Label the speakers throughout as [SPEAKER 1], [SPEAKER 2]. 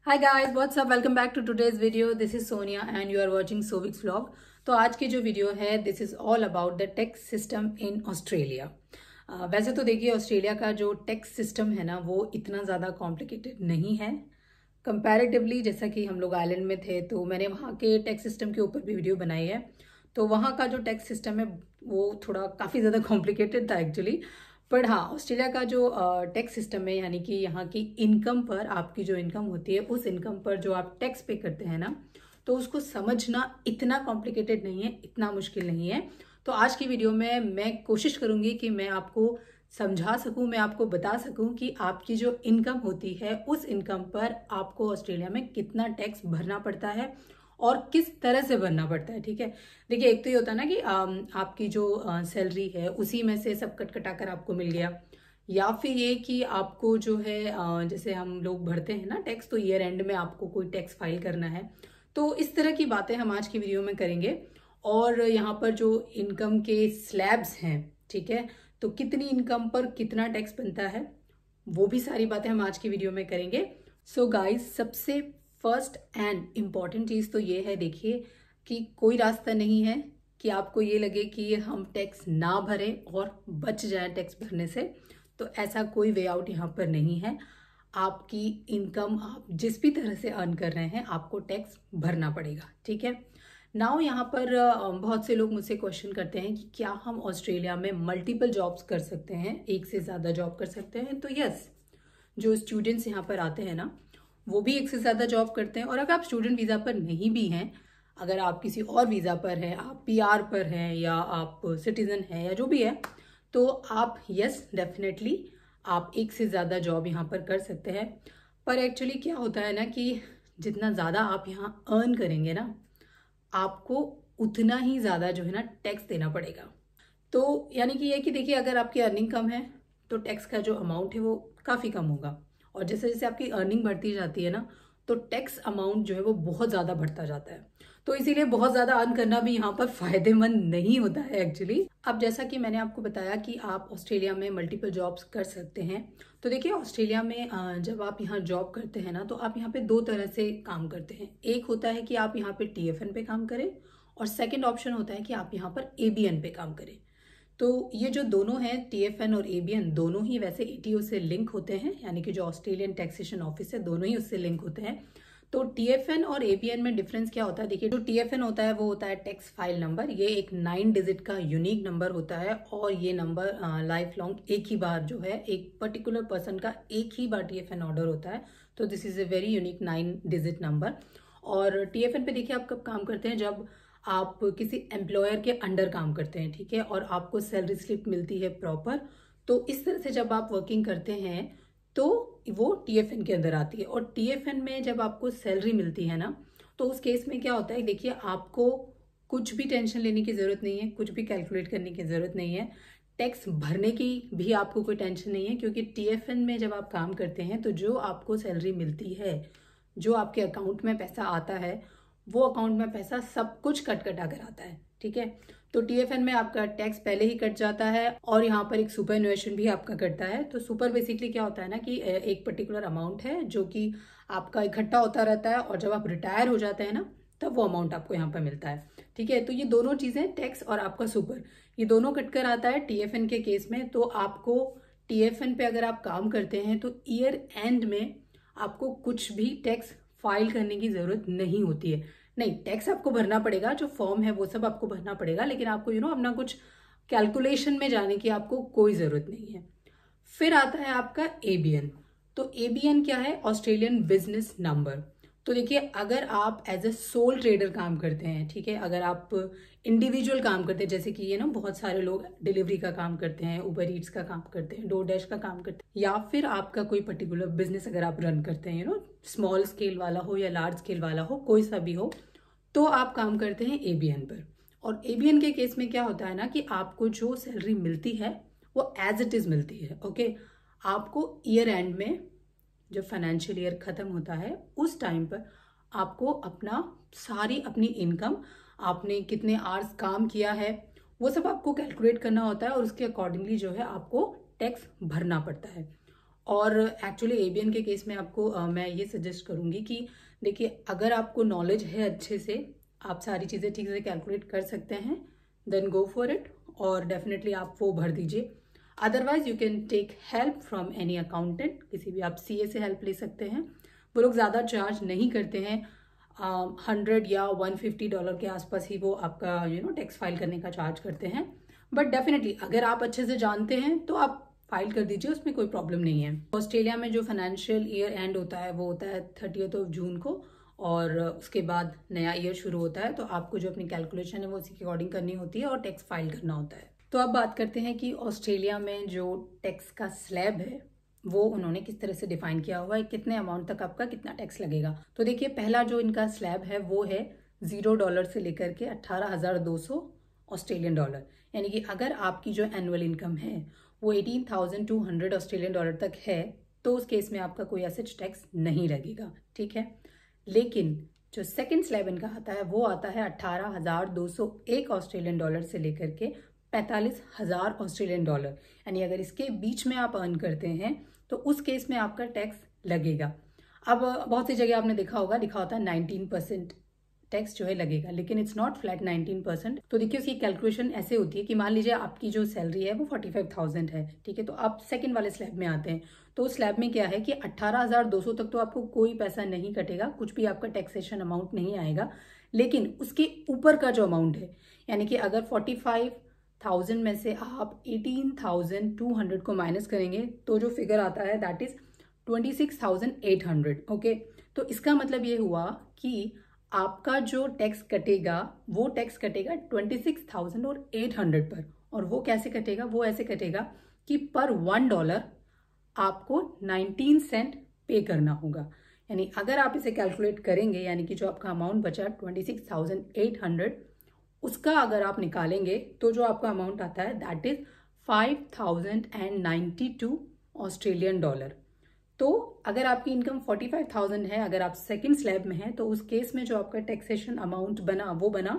[SPEAKER 1] Hi guys, what's up, welcome back to today's video. This is Sonia and you are watching Sovik's vlog. तो आज की जो video है this is all about the tax system in Australia. वैसे तो देखिए Australia का जो टैक्स सिस्टम है ना वो इतना ज़्यादा कॉम्प्लिकेटेड नहीं है कंपैरेटिवली। जैसा कि हम लोग आइलैंड में थे तो मैंने वहाँ के टैक्स सिस्टम के ऊपर भी वीडियो बनाई है। तो वहाँ का जो टैक्स सिस्टम है वो थोड़ा काफ़ी ज़्यादा कॉम्प्लिकेटेड था एक्चुअली। पर हाँ, ऑस्ट्रेलिया का जो टैक्स सिस्टम है यानी कि यहाँ की इनकम पर, आपकी जो इनकम होती है उस इनकम पर जो आप टैक्स पे करते हैं ना, तो उसको समझना इतना कॉम्प्लिकेटेड नहीं है, इतना मुश्किल नहीं है। तो आज की वीडियो में मैं कोशिश करूंगी कि मैं आपको समझा सकूं, मैं आपको बता सकूं कि आपकी जो इनकम होती है उस इनकम पर आपको ऑस्ट्रेलिया में कितना टैक्स भरना पड़ता है और किस तरह से भरना पड़ता है। ठीक है, देखिए एक तो ये होता है ना कि आपकी जो सैलरी है उसी में से सब कट कटा कर आपको मिल गया, या फिर ये कि आपको जो है जैसे हम लोग भरते हैं ना टैक्स, तो ईयर एंड में आपको कोई टैक्स फाइल करना है। तो इस तरह की बातें हम आज की वीडियो में करेंगे। और यहाँ पर जो इनकम के स्लैब्स हैं, ठीक है, तो कितनी इनकम पर कितना टैक्स बनता है वो भी सारी बातें हम आज की वीडियो में करेंगे। सो गाइस, सबसे फर्स्ट एंड इम्पॉर्टेंट चीज़ तो ये है, देखिए कि कोई रास्ता नहीं है कि आपको ये लगे कि हम टैक्स ना भरें और बच जाए टैक्स भरने से। तो ऐसा कोई वे आउट यहाँ पर नहीं है। आपकी इनकम आप जिस भी तरह से अर्न कर रहे हैं आपको टैक्स भरना पड़ेगा। ठीक है, नाउ यहाँ पर बहुत से लोग मुझसे क्वेश्चन करते हैं कि क्या हम ऑस्ट्रेलिया में मल्टीपल जॉब्स कर सकते हैं, एक से ज़्यादा जॉब कर सकते हैं। तो यस, जो स्टूडेंट्स यहाँ पर आते हैं ना वो भी एक से ज़्यादा जॉब करते हैं। और अगर आप स्टूडेंट वीज़ा पर नहीं भी हैं, अगर आप किसी और वीज़ा पर हैं, आप पीआर पर हैं या आप सिटीज़न हैं या जो भी है, तो आप यस डेफिनेटली आप एक से ज़्यादा जॉब यहाँ पर कर सकते हैं। पर एक्चुअली क्या होता है ना कि जितना ज़्यादा आप यहाँ अर्न करेंगे ना, आपको उतना ही ज़्यादा जो है ना टैक्स देना पड़ेगा। तो यानी कि ये कि देखिए अगर आपकी अर्निंग कम है तो टैक्स का जो अमाउंट है वो काफ़ी कम होगा, और जैसे जैसे आपकी अर्निंग बढ़ती जाती है ना तो टैक्स अमाउंट जो है वो बहुत ज़्यादा बढ़ता जाता है। तो इसीलिए बहुत ज़्यादा अर्न करना भी यहाँ पर फायदेमंद नहीं होता है एक्चुअली। अब जैसा कि मैंने आपको बताया कि आप ऑस्ट्रेलिया में मल्टीपल जॉब्स कर सकते हैं। तो देखिए ऑस्ट्रेलिया में जब आप यहाँ जॉब करते हैं ना तो आप यहाँ पे दो तरह से काम करते हैं। एक होता है कि आप यहाँ पे टीएफएन पे काम करें, और सेकेंड ऑप्शन होता है कि आप यहाँ पर एबीएन पे काम करें। तो ये जो दोनों हैं, टीएफएन और एबीएन, दोनों ही वैसे एटीओ से लिंक होते हैं, यानी कि जो ऑस्ट्रेलियन टैक्सेशन ऑफिस है दोनों ही उससे लिंक होते हैं। तो टीएफएन और एबीएन में डिफरेंस क्या होता है, देखिए जो टीएफएन होता है वो होता है टैक्स फाइल नंबर। ये एक 9 डिजिट का यूनिक नंबर होता है, और ये नंबर लाइफ लॉन्ग एक ही बार जो है एक पर्टिकुलर पर्सन का एक ही बार टीएफएन ऑर्डर होता है। तो this is a very unique 9 digit number. और टीएफएन पे देखिए आप कब काम करते हैं, जब आप किसी एम्प्लॉयर के अंडर काम करते हैं, ठीक है, और आपको सैलरी स्लिप मिलती है प्रॉपर। तो इस तरह से जब आप वर्किंग करते हैं तो वो टीएफएन के अंदर आती है। और टीएफएन में जब आपको सैलरी मिलती है ना तो उस केस में क्या होता है, देखिए आपको कुछ भी टेंशन लेने की ज़रूरत नहीं है, कुछ भी कैलकुलेट करने की ज़रूरत नहीं है, टैक्स भरने की भी आपको कोई टेंशन नहीं है। क्योंकि टीएफएन में जब आप काम करते हैं तो जो आपको सैलरी मिलती है, जो आपके अकाउंट में पैसा आता है, वो अकाउंट में पैसा सब कुछ कट कटा कर आता है। ठीक है, तो टीएफएन में आपका टैक्स पहले ही कट जाता है, और यहाँ पर एक सुपर एन्युएशन भी आपका कटता है। तो सुपर बेसिकली क्या होता है ना कि एक पर्टिकुलर अमाउंट है जो कि आपका इकट्ठा होता रहता है, और जब आप रिटायर हो जाते हैं ना तब वो अमाउंट आपको यहाँ पर मिलता है। ठीक है, तो ये दोनों चीज़ें, टैक्स और आपका सुपर, ये दोनों कटकर आता है टीएफएन के केस में। तो आपको टीएफएन पे अगर आप काम करते हैं तो ईयर एंड में आपको कुछ भी टैक्स फाइल करने की ज़रूरत नहीं होती है। नहीं, टैक्स आपको भरना पड़ेगा, जो फॉर्म है वो सब आपको भरना पड़ेगा, लेकिन आपको अपना कुछ कैलकुलेशन में जाने की आपको कोई ज़रूरत नहीं है। फिर आता है आपका एबीएन। तो एबीएन क्या है, ऑस्ट्रेलियन बिजनेस नंबर। तो देखिए अगर आप एज ए सोल ट्रेडर काम करते हैं, ठीक है, अगर आप इंडिविजुअल काम करते हैं, जैसे कि ये ना बहुत सारे लोग डिलीवरी का काम करते हैं, उबर ईट्स का काम करते हैं, डोरडैश का काम करते हैं, या फिर आपका कोई पर्टिकुलर बिजनेस अगर आप रन करते हैं, स्मॉल स्केल वाला हो या लार्ज स्केल वाला हो, कोई सा भी हो, तो आप काम करते हैं एबीएन पर। और एबीएन के केस में क्या होता है ना कि आपको जो सैलरी मिलती है वो एज इट इज मिलती है। ओके, आपको ईयर एंड में जब फाइनेंशियल ईयर खत्म होता है उस टाइम पर आपको सारी अपनी इनकम, आपने कितने आवर्स काम किया है, वो सब आपको कैलकुलेट करना होता है, और उसके अकॉर्डिंगली जो है आपको टैक्स भरना पड़ता है। और एक्चुअली एबीएन के केस में आपको मैं ये सजेस्ट करूँगी कि देखिए, अगर आपको नॉलेज है अच्छे से, आप सारी चीज़ें ठीक से कैलकुलेट कर सकते हैं, देन गो फॉर इट और डेफिनेटली आप वो भर दीजिए। Otherwise you can take help from any accountant, किसी भी आप सीए से हेल्प ले सकते हैं। वो लोग ज़्यादा चार्ज नहीं करते हैं, 100 या $150 के आसपास ही वो आपका टैक्स फाइल करने का चार्ज करते हैं। बट डेफिनेटली अगर आप अच्छे से जानते हैं तो आप फाइल कर दीजिए, उसमें कोई प्रॉब्लम नहीं है। ऑस्ट्रेलिया में जो फाइनेंशियल ईयर एंड होता है वो होता है 30 जून को, और उसके बाद नया ईयर शुरू होता है। तो आपको जो अपनी कैलकुलेशन है वो उसी के अकॉर्डिंग करनी होती है और टैक्स फाइल करना होता है। तो अब बात करते हैं कि ऑस्ट्रेलिया में जो टैक्स का स्लैब है वो उन्होंने किस तरह से डिफाइन किया हुआ है, कितने अमाउंट तक आपका कितना टैक्स लगेगा। तो देखिए, पहला जो इनका स्लैब है वो है $0 से लेकर के 18,200 ऑस्ट्रेलियन डॉलर। यानी कि अगर आपकी जो एनुअल इनकम है वो 18,200 ऑस्ट्रेलियन डॉलर तक है तो उस केस में आपका कोई ऐसा टैक्स नहीं लगेगा, ठीक है। लेकिन जो सेकंड स्लैब इनका आता है वो आता है 18,201 ऑस्ट्रेलियन डॉलर से लेकर के 45,000 ऑस्ट्रेलियन डॉलर। यानी अगर इसके बीच में आप अर्न करते हैं तो उस केस में आपका टैक्स लगेगा। अब बहुत सी जगह आपने देखा होगा, लिखा होता है 19% टैक्स जो है लगेगा, लेकिन इट्स नॉट फ्लैट 19%। तो देखिए, उसकी कैलकुलेशन ऐसे होती है कि मान लीजिए आपकी जो सैलरी है वो 45,000 है, ठीक है। तो आप सेकंड वाले स्लैब में आते हैं, तो उस स्लैब में क्या है कि 18,200 तक तो आपको कोई पैसा नहीं कटेगा, कुछ भी आपका टैक्सेशन अमाउंट नहीं आएगा। लेकिन उसके ऊपर का जो अमाउंट है, यानी कि अगर 45,000 में से आप 18,200 को माइनस करेंगे तो जो फिगर आता है दैट इज 26,800। ओके, तो इसका मतलब ये हुआ कि आपका जो टैक्स कटेगा वो टैक्स कटेगा 26,800 पर। और वो कैसे कटेगा? वो ऐसे कटेगा कि पर $1 आपको 19 सेंट पे करना होगा। यानी अगर आप इसे कैलकुलेट करेंगे, यानी कि जो आपका अमाउंट बचा 26,800, उसका अगर आप निकालेंगे तो जो आपका अमाउंट आता है दैट इज 5,092 ऑस्ट्रेलियन डॉलर। तो अगर आपकी इनकम 45,000 है, अगर आप सेकंड स्लैब में हैं, तो उस केस में जो आपका टैक्सेशन अमाउंट बना वो बना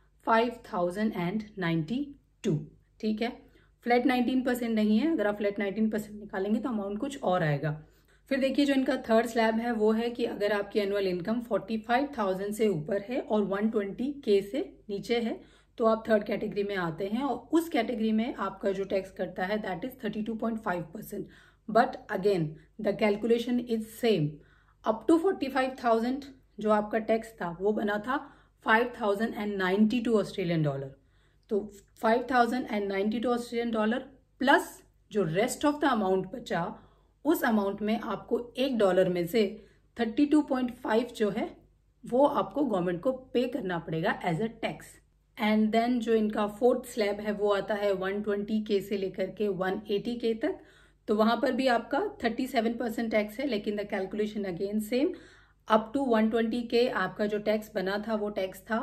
[SPEAKER 1] 5,092, ठीक है। फ्लैट 19% नहीं है, अगर आप फ्लैट 19% निकालेंगे तो अमाउंट कुछ और आएगा। फिर देखिए, जो इनका थर्ड स्लैब है वो है कि अगर आपकी एनुअल इनकम 45,000 से ऊपर है और 120K से नीचे है तो आप थर्ड कैटेगरी में आते हैं, और उस कैटेगरी में आपका जो टैक्स करता है that is 32.5%। But again the calculation is same. Up to 45,000 जो आपका टैक्स था वो बना था 5,092 ऑस्ट्रेलियन डॉलर। तो 5,092 ऑस्ट्रेलियन डॉलर प्लस जो रेस्ट ऑफ द अमाउंट बचा, उस अमाउंट में आपको $1 में से 32.5 जो है वो आपको गवर्नमेंट को पे करना पड़ेगा as a tax. And then जो इनका फोर्थ स्लैब है वो आता है 120K से लेकर के 180K तक। तो वहां पर भी आपका 37% टैक्स है, लेकिन the calculation again same. Up to 120K आपका जो टैक्स बना था वो टैक्स था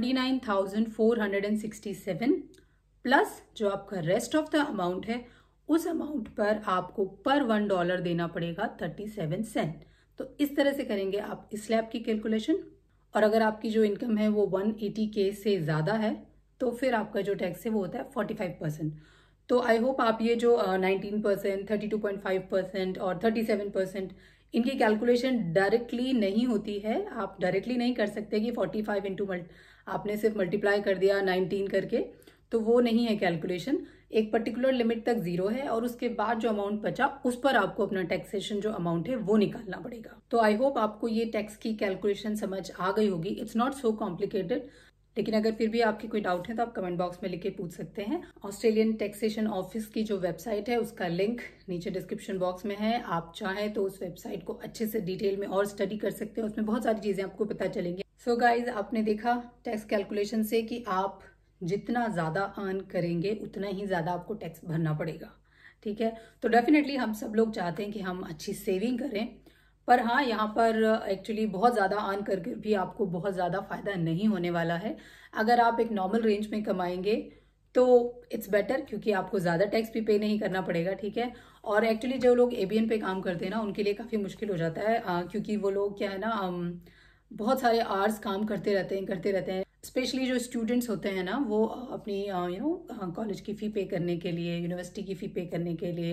[SPEAKER 1] 29,467, प्लस जो आपका रेस्ट ऑफ द अमाउंट है उस अमाउंट पर आपको पर $1 देना पड़ेगा 37 सेंट। तो इस तरह से करेंगे आप इस स्लैब की कैलकुलेशन। और अगर आपकी जो इनकम है वो 180K से ज़्यादा है तो फिर आपका जो टैक्स है वो होता है 45%। तो आई होप आप ये जो 19%, 32.5% और 37%, इनकी कैलकुलेशन डायरेक्टली नहीं होती है। आप डायरेक्टली नहीं कर सकते कि 45 इंटू आपने सिर्फ मल्टीप्लाई कर दिया 19 करके, तो वो नहीं है कैलकुलेशन। एक पर्टिकुलर लिमिट तक 0 है और उसके बाद जो अमाउंट बचा उस पर आपको अपना टैक्सेशन जो अमाउंट है वो निकालना पड़ेगा। तो आई होप आपको ये टैक्स की कैलकुलेशन समझ आ गई होगी। इट्स नॉट सो कॉम्प्लिकेटेड, लेकिन अगर फिर भी आपकी कोई डाउट है तो आप कमेंट बॉक्स में लिख के पूछ सकते हैं। ऑस्ट्रेलियन टैक्सेशन ऑफिस की जो वेबसाइट है उसका लिंक नीचे डिस्क्रिप्शन बॉक्स में है। आप चाहें तो उस वेबसाइट को अच्छे से डिटेल में और स्टडी कर सकते हैं, उसमें बहुत सारी चीजें आपको पता चलेंगी। सो गाइज, आपने देखा टैक्स कैलकुलेशन से कि आप जितना ज्यादा अर्न करेंगे उतना ही ज्यादा आपको टैक्स भरना पड़ेगा, ठीक है। तो डेफिनेटली हम सब लोग चाहते हैं कि हम अच्छी सेविंग करें, पर हाँ, यहाँ पर एक्चुअली बहुत ज़्यादा अर्न करके भी आपको बहुत ज़्यादा फायदा नहीं होने वाला है। अगर आप एक नॉर्मल रेंज में कमाएंगे तो इट्स बेटर, क्योंकि आपको ज़्यादा टैक्स भी पे नहीं करना पड़ेगा, ठीक है। और एक्चुअली जो लोग एबीएन पे काम करते हैं ना, उनके लिए काफ़ी मुश्किल हो जाता है, क्योंकि वो लोग क्या है ना, बहुत सारे आवर्स काम करते रहते हैं। स्पेशली जो स्टूडेंट्स होते हैं ना, वो अपनी कॉलेज की फ़ी पे करने के लिए, यूनिवर्सिटी की फ़ी पे करने के लिए,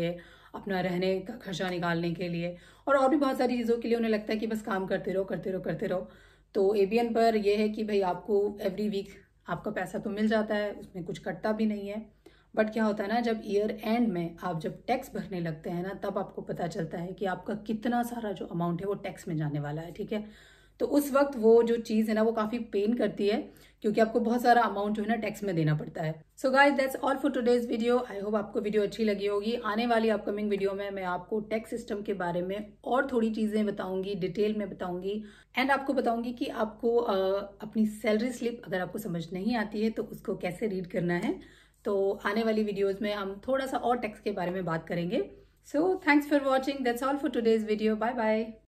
[SPEAKER 1] अपना रहने का खर्चा निकालने के लिए, और भी बहुत सारी चीज़ों के लिए उन्हें लगता है कि बस काम करते रहो करते रहो करते रहो। तो एबीएन पर यह है कि भाई आपको एवरी वीक आपका पैसा तो मिल जाता है, उसमें कुछ कटता भी नहीं है। बट क्या होता है ना, जब ईयर एंड में आप जब टैक्स भरने लगते हैं ना, तब आपको पता चलता है कि आपका कितना सारा जो अमाउंट है वो टैक्स में जाने वाला है, ठीक है। तो उस वक्त वो जो चीज़ है ना वो काफ़ी पेन करती है, क्योंकि आपको बहुत सारा अमाउंट जो है ना टैक्स में देना पड़ता है। So guys that's all for today's video. I hope आपको वीडियो अच्छी लगी होगी। आने वाली अपकमिंग वीडियो में मैं आपको टैक्स सिस्टम के बारे में और थोड़ी चीज़ें बताऊंगी, डिटेल में बताऊंगी, एंड आपको बताऊंगी कि आपको अपनी सैलरी स्लिप अगर आपको समझ नहीं आती है तो उसको कैसे रीड करना है। तो आने वाली वीडियोज में हम थोड़ा सा और टैक्स के बारे में बात करेंगे। So thanks for watching, that's all for today's video. Bye bye.